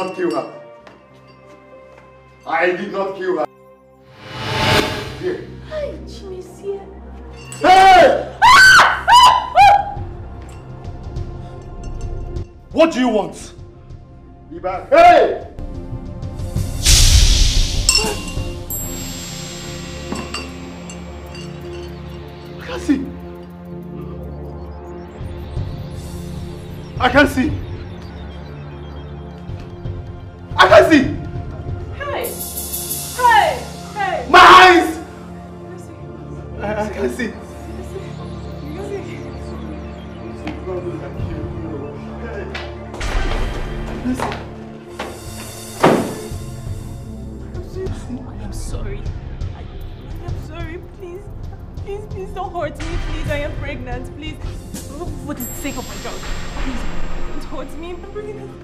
not kill her. I did not kill her. Here. Hi, Chimezie. Hey! What do you want? Be back. Hey! I can't see. I can't see. I can't see. Hey! Hey! Hey! My eyes! I can't see. I am sorry. I am sorry. Please. Please don't hurt me. Please, I am pregnant. Please. For the sake of my child. Please, don't hurt me. I'm pregnant.